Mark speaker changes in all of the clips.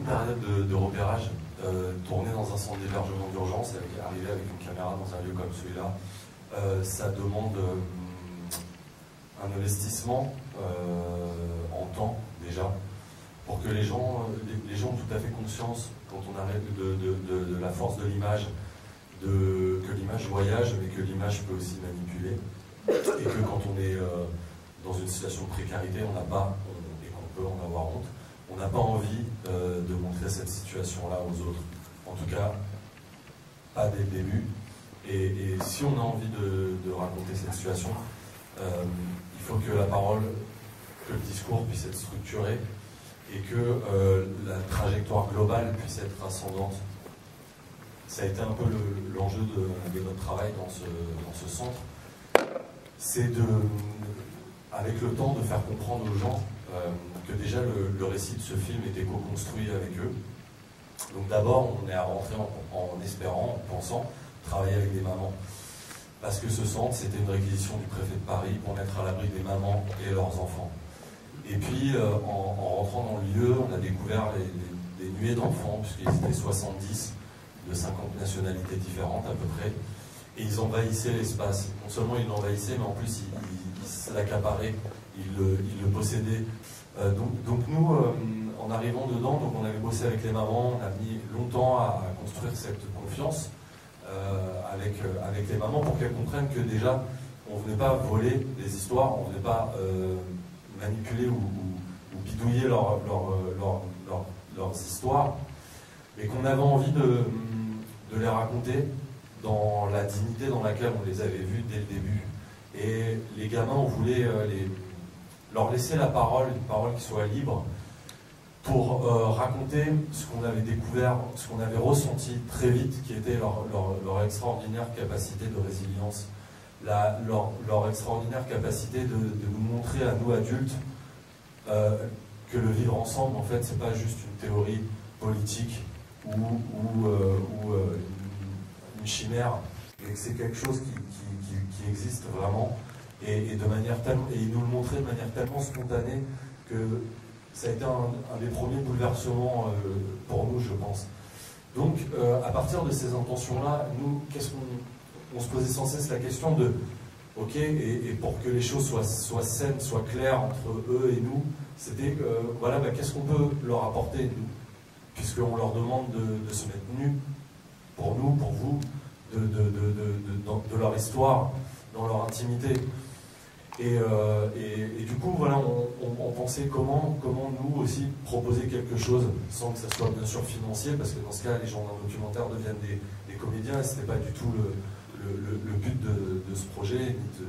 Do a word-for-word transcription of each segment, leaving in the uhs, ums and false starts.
Speaker 1: période de, de repérage, euh, tourner dans un centre d'hébergement d'urgence, arriver avec une caméra dans un lieu comme celui-là, euh, ça demande euh, un investissement euh, en temps déjà, pour que les gens, les, les gens ont tout à fait conscience, quand on arrive de, de, de, de la force de l'image, de, que l'image voyage, mais que l'image peut aussi manipuler, et que quand on est euh, dans une situation de précarité, on n'a pas, on, et qu'on peut en avoir honte, on n'a pas envie euh, de montrer cette situation-là aux autres. En tout cas, pas dès le début. Et, et si on a envie de, de raconter cette situation, euh, il faut que la parole, que le discours puisse être structuré et que euh, la trajectoire globale puisse être ascendante. Ça a été un peu l'enjeu le, de, de notre travail dans ce, dans ce centre. C'est de, avec le temps, de faire comprendre aux gens euh, que déjà le, le récit de ce film était co-construit avec eux. Donc d'abord, on est rentré en, en espérant, en pensant, travailler avec des mamans. Parce que ce centre, c'était une réquisition du préfet de Paris pour mettre à l'abri des mamans et leurs enfants. Et puis, euh, en, en rentrant dans le lieu, on a découvert les, les, des nuées d'enfants, puisqu'ils étaient soixante-dix, de cinquante nationalités différentes à peu près. Et ils envahissaient l'espace. Non seulement ils l'envahissaient, mais en plus, ils, ils, ils se l'accaparaient, ils le, ils le possédaient. Euh, donc, donc nous, euh, en arrivant dedans, donc on avait bossé avec les mamans, on a mis longtemps à, à construire cette confiance euh, avec, euh, avec les mamans pour qu'elles comprennent que déjà, on ne venait pas voler les histoires, on ne venait pas euh, manipuler ou, ou, ou bidouiller leur, leur, leur, leur, leurs histoires, mais qu'on avait envie de, de les raconter dans la dignité dans laquelle on les avait vus dès le début. Et les gamins, on voulait euh, les, leur laisser la parole, une parole qui soit libre, pour euh, raconter ce qu'on avait découvert, ce qu'on avait ressenti très vite, qui était leur, leur, leur extraordinaire capacité de résilience, la, leur, leur extraordinaire capacité de, de nous montrer à nous adultes euh, que le vivre ensemble, en fait, c'est pas juste une théorie politique ou, ou, euh, ou euh, une, une chimère, mais que c'est quelque chose qui, qui, qui, qui existe vraiment, et, et, de manière tellement, et ils nous le montraient de manière tellement spontanée que ça a été un, un des premiers bouleversements euh, pour nous, je pense. Donc, euh, à partir de ces intentions-là, nous, qu'est-ce qu'on on se posait sans cesse la question de, ok, et, et pour que les choses soient, soient saines, soient claires entre eux et nous, c'était, euh, voilà, bah, qu'est-ce qu'on peut leur apporter, nous, puisqu'on leur demande de, de se mettre nus, pour nous, pour vous, de, de, de, de, de, de leur histoire, dans leur intimité. Et, euh, et, et du coup, voilà, on, on, on pensait comment, comment nous aussi proposer quelque chose, sans que ça soit bien sûr financier, parce que dans ce cas, les gens d'un documentaire deviennent des, des comédiens, et ce n'était pas du tout le, le, le, le but de, de ce projet, ni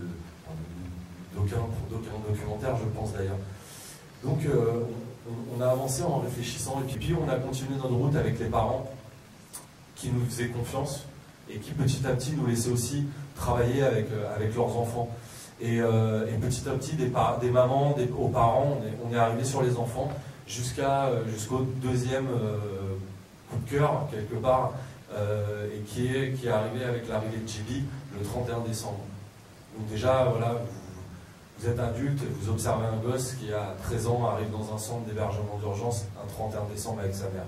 Speaker 1: d'aucun documentaire, je pense d'ailleurs. Donc, euh, on, on a avancé en réfléchissant, et puis, puis on a continué notre route avec les parents qui nous faisaient confiance, et qui petit à petit nous laissaient aussi travailler avec, euh, avec leurs enfants. Et, euh, et petit à petit, des, des mamans des, aux parents, on est, on est arrivé sur les enfants jusqu'à jusqu'au deuxième euh, coup de cœur, quelque part, euh, et qui est, qui est arrivé avec l'arrivée de Chibi le trente et un décembre. Donc déjà, voilà, vous, vous êtes adulte, vous observez un gosse qui a treize ans, arrive dans un centre d'hébergement d'urgence un trente et un décembre avec sa mère.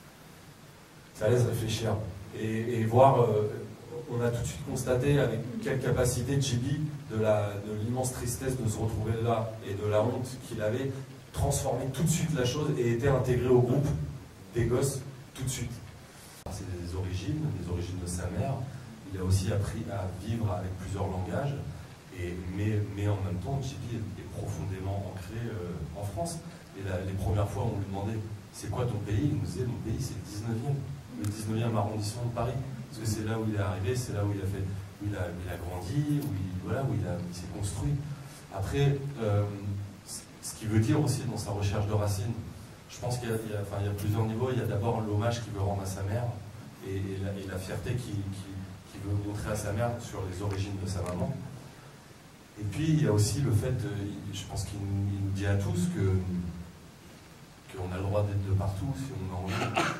Speaker 1: Ça laisse réfléchir. Et, et voir... Euh, on a tout de suite constaté avec quelle capacité Chibi, de l'immense tristesse de se retrouver là et de la honte qu'il avait, transformé tout de suite la chose et était intégré au groupe des gosses tout de suite. C'est des origines, les origines de sa mère. Il a aussi appris à vivre avec plusieurs langages, et, mais, mais en même temps, Chibi est, est profondément ancré euh, en France. Et la, les premières fois, on lui demandait « c'est quoi ton pays ?» Il nous disait « mon pays, c'est le dix-neuvième, le dix-neuvième arrondissement de Paris. » Parce que c'est là où il est arrivé, c'est là où il a fait, où il a, il a grandi, où il, voilà, où il, il s'est construit. Après, euh, ce qu'il veut dire aussi dans sa recherche de racines, je pense qu'il y, enfin, il y a plusieurs niveaux. Il y a d'abord l'hommage qu'il veut rendre à sa mère et, et, la, et la fierté qu'il qui, qui veut montrer à sa mère sur les origines de sa maman. Et puis il y a aussi le fait, de, je pense qu'il nous, nous dit à tous que qu'on a le droit d'être de partout si on a envie.